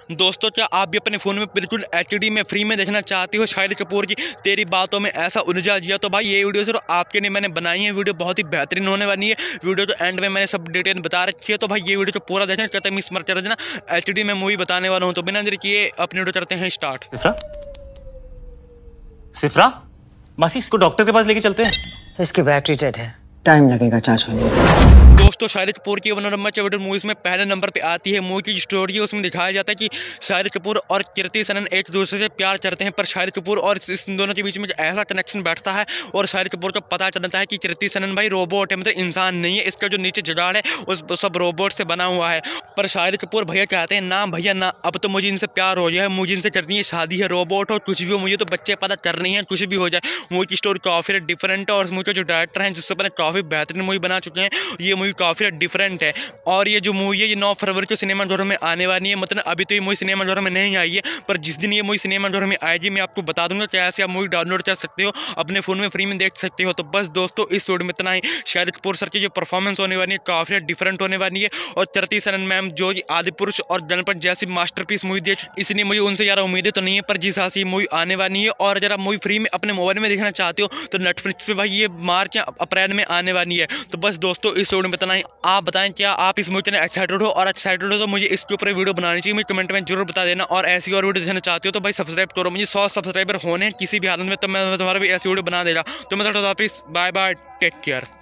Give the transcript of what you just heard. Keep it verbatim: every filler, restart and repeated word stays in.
दोस्तों, क्या आप भी अपने फ़ोन में बिल्कुल एचडी में फ्री में देखना चाहते हो शाहिद कपूर की तेरी बातों में ऐसा उलझा जिया? तो भाई ये वीडियो सिर्फ आपके लिए मैंने बनाई है। वीडियो बहुत ही बेहतरीन होने वाली है। वीडियो तो एंड में मैंने सब डिटेल बता रखी है, तो भाई ये वीडियो तो पूरा देखें, कहते मिस मत कर देना। एचडी में मूवी बताने वाला हूँ, तो बिना देर किए अपनी वीडियो करते हैं स्टार्ट। सिफ्रा सिफ्रा मासी, इसको डॉक्टर के पास लेके चलते हैं। इसकी बैटरी डेड है, टाइम लगेगा चार्ज होने में। दोस्तों, शाहिद कपूर की वन नंबर चैप्टर मूवीज में पहले नंबर पे आती है। मूवी की स्टोरी है, उसमें दिखाया जाता है कि शाहिद कपूर और कीर्ति सनन एक दूसरे से प्यार करते हैं, पर शाहिद कपूर और इस दोनों के बीच में ऐसा कनेक्शन बैठता है और शाहिद कपूर को पता चलता है कि कीर्ति सनन भाई रोबोट है, मतलब इंसान नहीं है। इसका जो नीचे जुगाड़ है उस सब रोबोट से बना हुआ है। पर शाहिद कपूर भैया कहते हैं ना भैया ना, अब तो मुझे इनसे प्यार हो गया है, मुझे इनसे करनी है शादी है। रोबोट हो कुछ भी हो, मुझे तो बच्चे पता करनी है, कुछ भी हो जाए। मूवी की स्टोरी काफ़ी डिफरेंट है और मूवी के जो डायरेक्टर हैं जिससे पहले काफ़ी बेहतरीन मूवी बना चुके हैं, ये मूवी काफ़ी डिफरेंट है। और ये जो मूवी है ये नौ फरवरी को सिनेमा घरों में आने वाली है। मतलब अभी तो ये मूवी सिनेमा घरों में नहीं आई है, पर जिस दिन ये मूवी सिनेमा घरों में आएगी मैं आपको बता दूंगा कैसे आप मूवी डाउनलोड कर सकते हो, अपने फ़ोन में फ्री में देख सकते हो। तो बस दोस्तों, इस वीडियो में इतना ही। शाहिद कपूर सर की जो परफॉर्मेंस होने वाली है काफ़ी डिफरेंट होने वाली है, और कीर्ति सनन मैम जो आदि पुरुष और जनपद जैसी मास्टरपीस मूवी दी, इसलिए मुझे उनसे ज़्यादा उम्मीदें तो नहीं है, पर जिस हिसाब से मूवी आने वाली है और अगर आप मूवी फ्री में अपने मोबाइल में देखना चाहते हो तो नेटफ्लिक्स पे भाई ये मार्च या अप्रैल में आने वाली है। तो बस दोस्तों, इस वीडियो में इतना ही। आप बताएं क्या आप इस मूवी के लिए एक्साइटेड हो, और एक्साइटेड हो तो मुझे इसके ऊपर वीडियो बनानी चाहिए, मुझे कमेंट में जरूर बता देना। और ऐसी और वीडियो देखना चाहते हो तो भाई सब्सक्राइब करो, मुझे सौ सब्सक्राइबर होने किसी भी हालत में, तो मैं तुम्हारा भी ऐसी वीडियो बना देगा। तो मैं थोड़ा वापस बाय बाय, टेक केयर।